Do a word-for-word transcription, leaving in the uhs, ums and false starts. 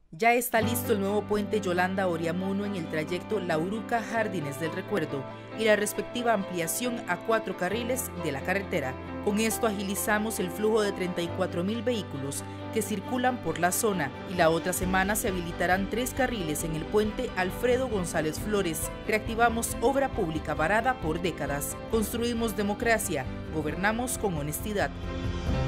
Ya está listo el nuevo puente Yolanda Oriamuno en el trayecto Lauruca Jardines del Recuerdo y la respectiva ampliación a cuatro carriles de la carretera. Con esto agilizamos el flujo de treinta y cuatro mil vehículos que circulan por la zona y la otra semana se habilitarán tres carriles en el puente Alfredo González Flores. Reactivamos obra pública varada por décadas. Construimos democracia, gobernamos con honestidad.